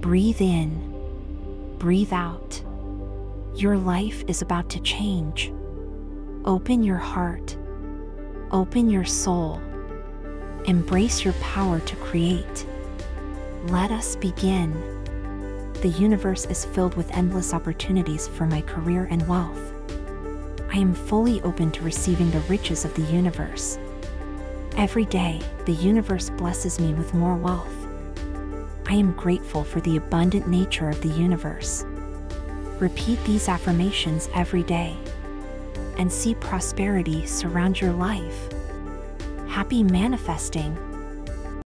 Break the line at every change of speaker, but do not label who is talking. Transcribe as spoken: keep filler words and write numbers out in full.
Breathe in. Breathe out. Your life is about to change. Open your heart. Open your soul. Embrace your power to create. Let us begin. The universe is filled with endless opportunities for my career and wealth. I am fully open to receiving the riches of the universe. Every day, the universe blesses me with more wealth. I am grateful for the abundant nature of the universe. Repeat these affirmations every day and see prosperity surround your life. Happy manifesting!